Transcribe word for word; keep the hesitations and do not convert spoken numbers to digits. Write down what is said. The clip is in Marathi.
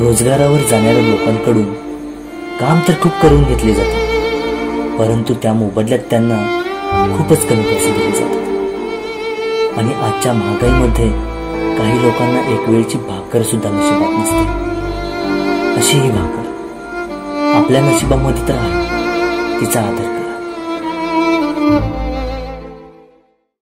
रोजगारावर जाणाऱ्या लोकांकडून काम तर खूप करून घेतले जाते, परंतु त्या मोबदल्यात त्यांना खूपच कमी पैसे दिले जातात। आणि आजच्या महागाईमध्ये काही लोकांना एक वेळची भाकर सुद्धा नशिबात नसते। अशी ही भाकर आपल्या नशिबामध्ये तर आहे, तिचा आदर करा।